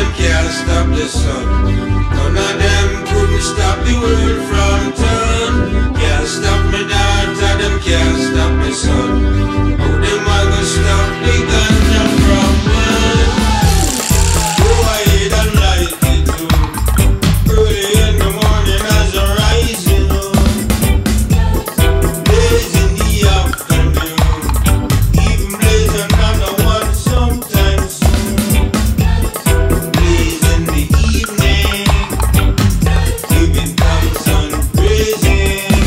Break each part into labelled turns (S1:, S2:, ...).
S1: them can't stop the sun. None of them couldn't stop the world from turn. Can't stop me daughter, them can't stop the sun. How them a go stop the ganja from burn? Go ahead and light it too. Early in the morning as a rising up, blaze in the afternoon, even blazing on the one sometime soon. Blaze in the evening, giving thanks and praising.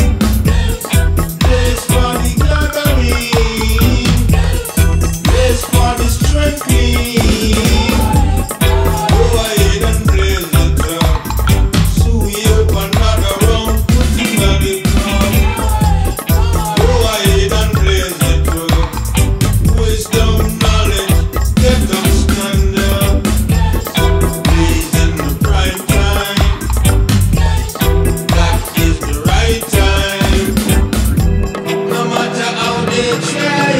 S1: Blaze for the gathering, blaze for the strengthening. Go ahead and blaze it up. So we open another round, putting on the ground. Go ahead and blaze it up. Wisdom, knowledge, get them stand up. Blaze in the prime time. That is the right time. No matter how they try,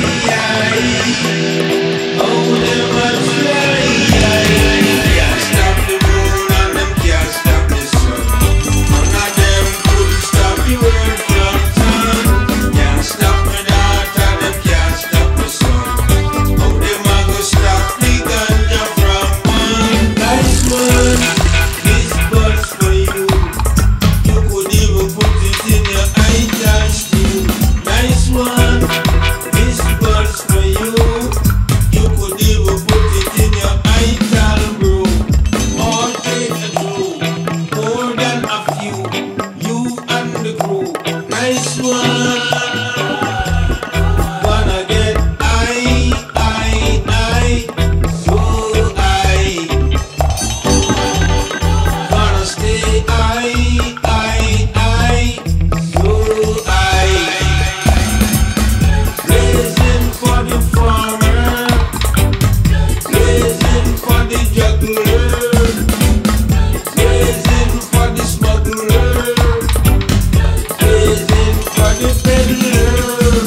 S1: how them a try. Can't stop the moon and them can't stop the sun. None of them could stop the world from turn. Can't stop me daughter, them can't stop the sun. How them a go stop the ganja from burn? Nice one, this buzz for you. You could even put it in your eye touch too. Nice one, this buzz for you. You could even put it in your eye tal brew. All take a crew, more than a few. You and the crew. Nice one. Gonna get high, so high. Gonna stay high, so high. Blazing for the farmer, blazing for the juggler, blazing for the smuggler, blazing for the peddler.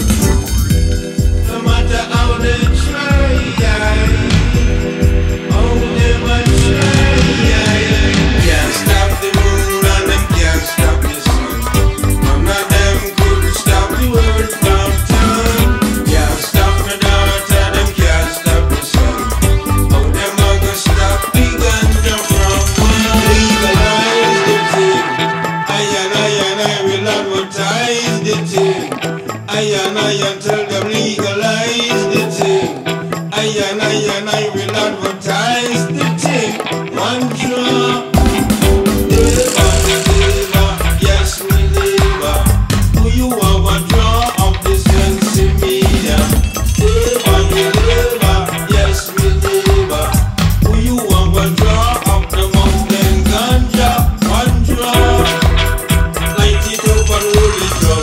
S1: No matter how they try, how them a try. Can't stop the moon and them can't stop the sun. None of them could stop the world from turn. Can't stop me daughter, them can't stop the sun. How them a go stop the ganja from burn? Legalize the thing. I will advertise the thing. I tell them legalize the thing. I will advertise the thing. One drop. Yes, we live. Do you have a draw of the sense media? Yes, we live. Do you have a draw of the mountain ganja? One draw. Light it up and roll it up.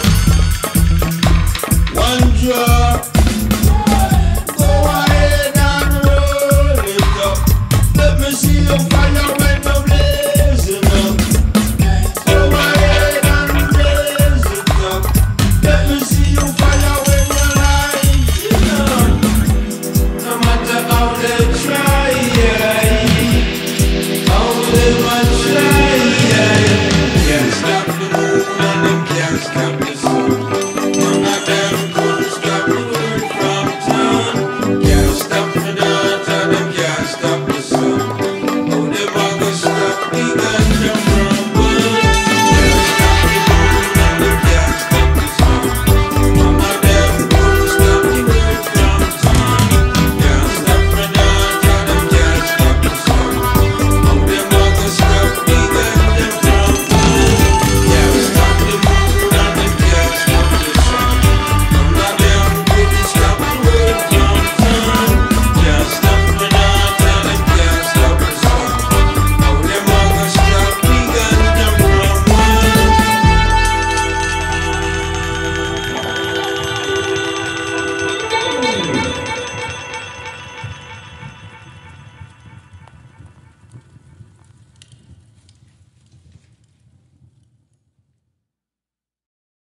S1: One draw. Go ahead and roll it up. Let me see your fire when you're blazing up. Go ahead and blaze it up. Let me see you fire when